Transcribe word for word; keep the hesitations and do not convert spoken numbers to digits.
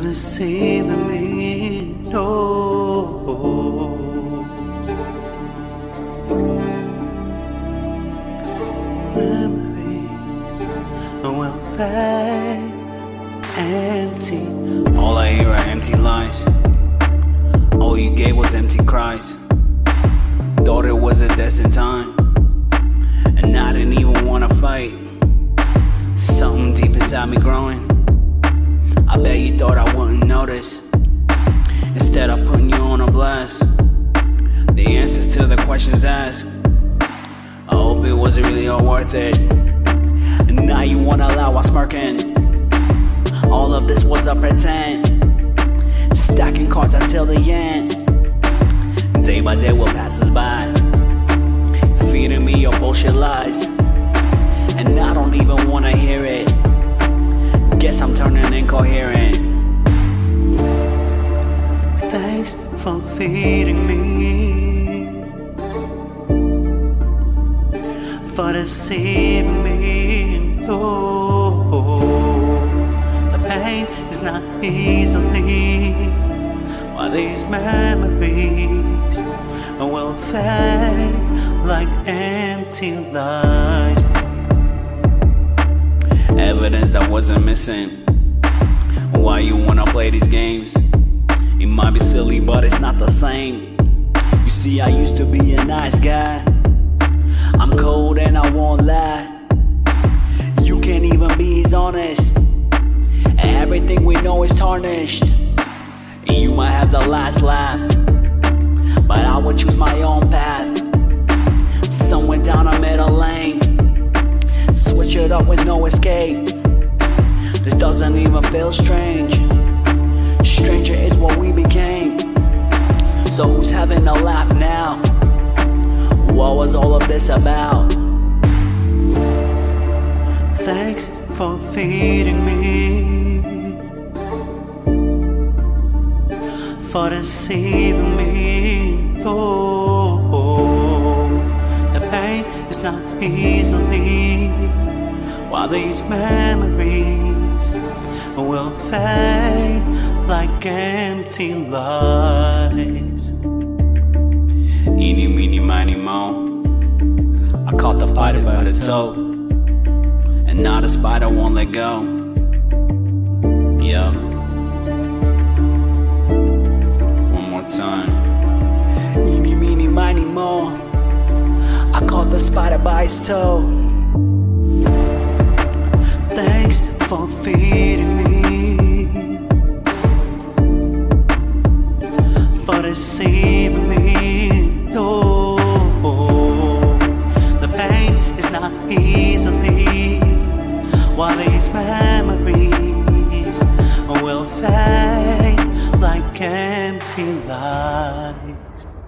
deceiving me, no. Memories will fade empty. All I hear are empty lies. All you gave was empty cries. Thought it was a destined time, and I didn't even wanna fight. Something deep inside me growing. I bet you thought I wouldn't notice. Instead of putting you on a blast, the answers to the questions asked. I hope it wasn't really all worth it. And now you wanna allow us smirking. All of this was a pretend. Stacking cards until the end. Day by day will pass us by, feeding me your bullshit lies, and I don't even wanna hear it. Guess I'm turning incoherent. Thanks for feeding me, for deceiving me. Oh, the pain is not easily, while these memories will fade like empty lies. Evidence that wasn't missing. Why you wanna play these games? It might be silly, but it's not the same. You see, I used to be a nice guy. I'm cold and I won't lie. You can't even be as honest. Everything we know is tarnished. And you might have the last laugh, but I would choose my own path. Somewhere down a middle lane, switch it up with no escape. This doesn't even feel strange. Stranger is what we became. So who's having a laugh now? What was all of this about? Thanks for feeding me, for deceiving me. Oh, the pain is not easily, while these memories will fade like empty lies. Eeny, meeny, miny, mo. I caught the spider by the toe, and now the spider won't let go. Yeah. One more time. Eeny, meeny, miny, mo. I caught the spider by its toe. Thanks for feeding me, for deceiving me. Oh, the pain is not easily, while these memories will fade like empty lies.